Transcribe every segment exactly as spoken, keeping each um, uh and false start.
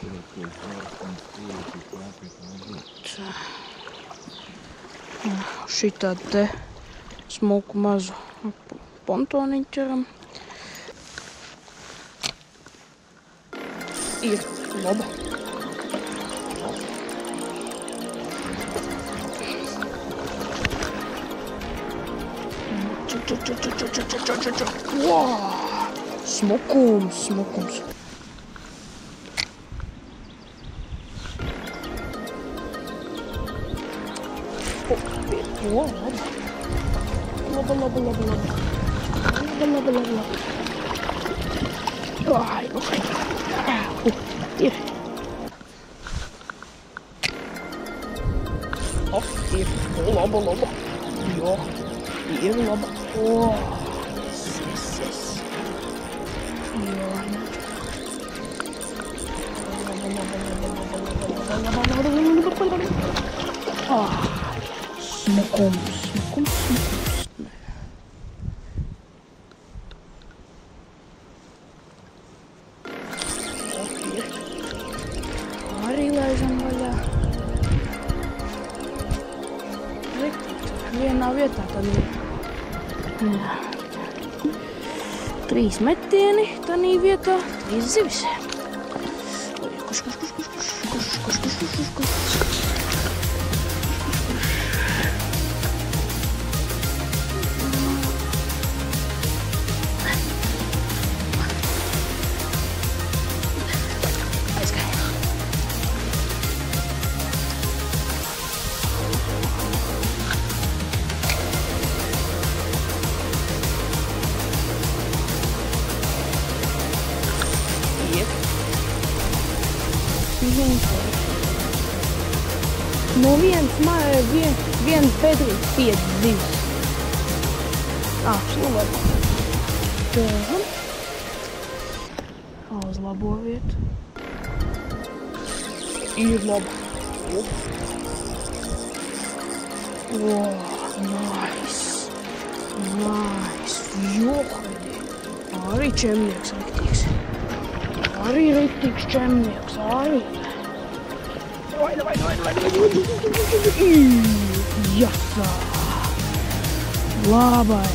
Šitā te smuku mazu pontoniņu ķeram. Ir laba. Wow! Smukums, smukums. O, laba. Laba, laba, laba, laba. Laba, laba, laba, laba. Ai, ai. Uh, ir. Oh, ir. Laba, laba. Jo, ir laba. O, yes, yes, yes. Jo. Laba, laba, laba, laba, laba, laba, laba, laba, laba. Ah. Smukums, smukums, smukums. Arī laižam vaļā. Vienā vietā tad ir. Jā. Trīs metieni tanī vietā, trīs zivis. Kuš, kuš, kuš, kuš, kuš, kuš, kuš, kuš, kuš, kuš, kuš. No viens māja, vien, viens pēdējais pieci zivs. Ā, šlubāt. Tēvam. Uz labo vietu. Ir laba. Wow, nice. Nice. Johaļi. Arī čemnieks riktīgs. Arī riktīgs čemnieks. Arī. Давай, давай, давай, давай, давай. Jāsā. Labai.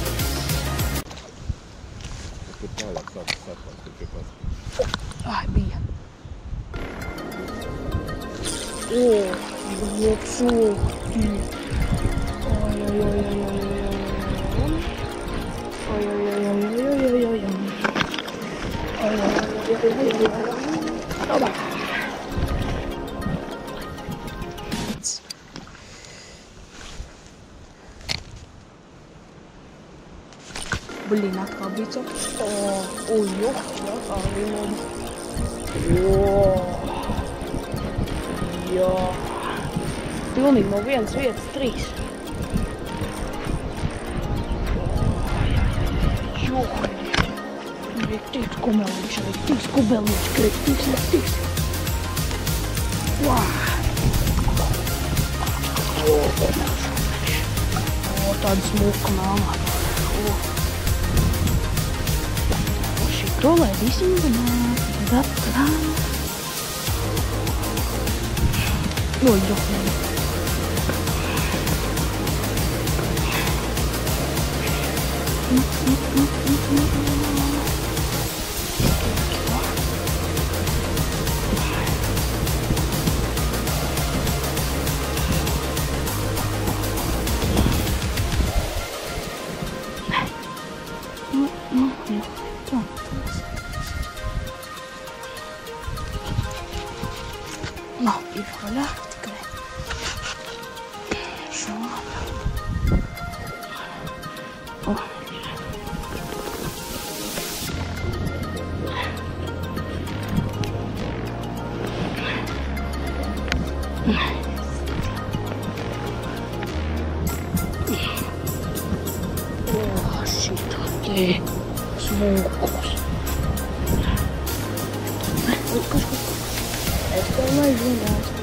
Ai, bija. O, lopsūti. Ai, ai, ai, ai, ai, ai. Ai, ai, ai, ai, ai, ai, ai, ai. Ai, ai, ai, ai, ai, ai. Labai. Blin, atkal bija cops. O, o, jo, jā, arī labi. O, jā. Pilnīgi no vienas vietas trīs. Jo, riktīgs kumeliņš, riktīgs kumeliņš, riktīgs, riktīgs. Vā. O, kumeliņš. O, tāda smuka nāmā. O. To laidīsim runāt, tad atkal. O, johaļi. No, ir vaļā tikai šādā. O. O, šitā te smukus. Es tev nezinu.